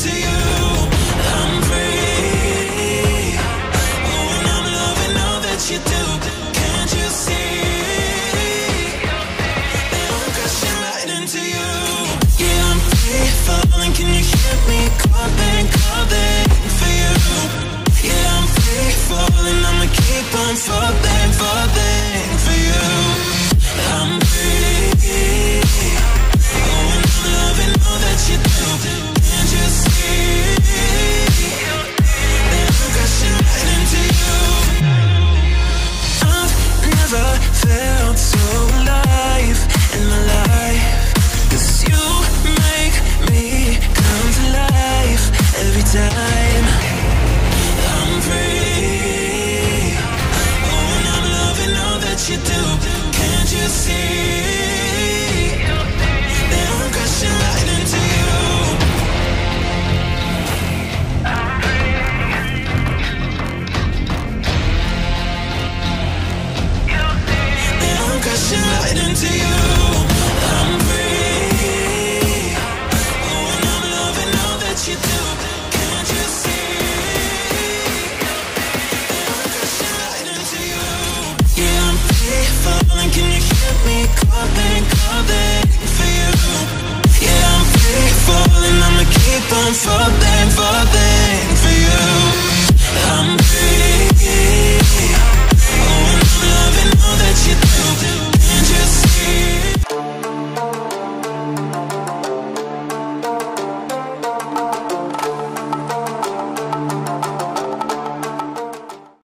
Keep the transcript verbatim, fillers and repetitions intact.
into you. I'm free. Oh, and I'm loving all that you do. Can't you see that I'm crashing right into you? Yeah, I'm free falling. Can you hear me calling, calling for you? Yeah, I'm free falling. I'ma keep on falling, falling for you. I'm free. Oh, and I'm loving all that you do. Can't you see that I'm crashing right into you? I've never felt so alive in my life, 'cause you make me come to life every time. I'm free. Oh, and I'm loving all that you do. Can't you see that I'm crashing right into you? That I'm crashing right into you. I'm free. Oh, and I'm loving all that you do. Can't you see that I'm crashing right into you? Yeah, I'm free falling. Can you hear me calling, calling for you? Yeah, I'm free falling. I'ma